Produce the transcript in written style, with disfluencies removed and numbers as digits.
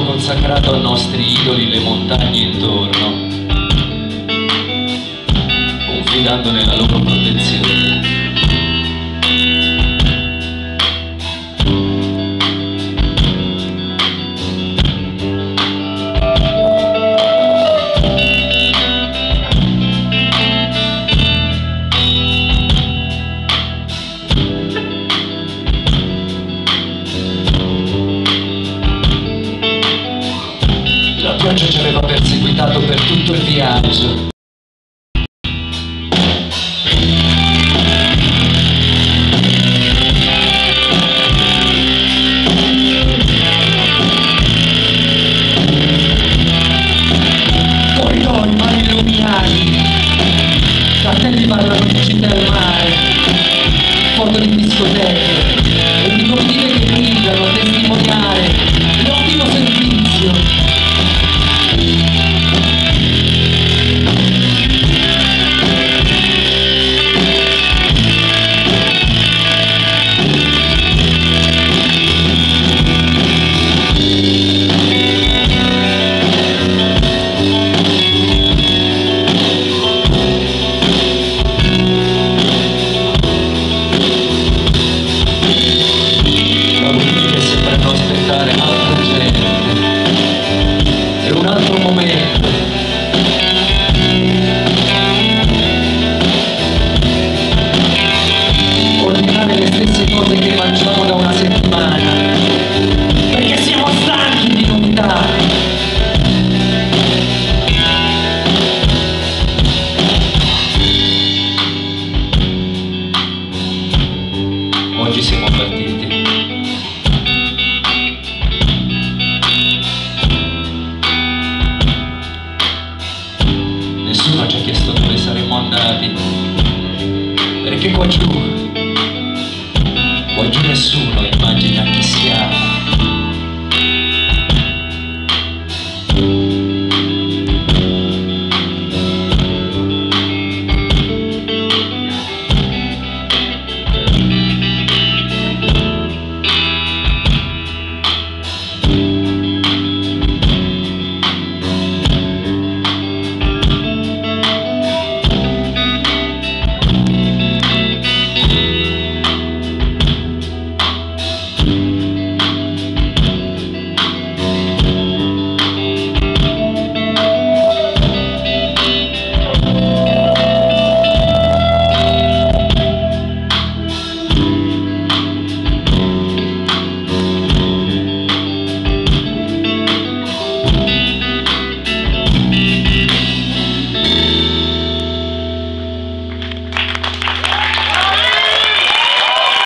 consacrato ai nostri idoli le montagne intorno, confidando nella loro protezione. La pioggia ci aveva perseguitato per tutto il viaggio. Corridoi mal illuminati, cartelli parlano di città al mare, foto di discoteche e di comitive che brillano a testimoniare l'ottimo servizio. Oggi siamo partiti. Nessuno ci ha chiesto dove saremmo andati, perché qua giù nessuno immagina chi siamo.